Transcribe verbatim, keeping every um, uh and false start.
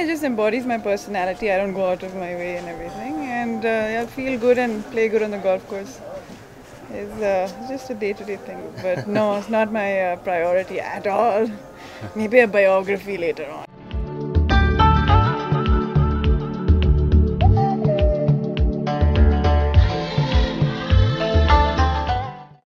just embodies my personality. I don't go out of my way and everything. And uh, yeah, feel good and play good on the golf course. It's uh, just a day-to-day thing. But no, it's not my uh, priority at all. Maybe a biography later on.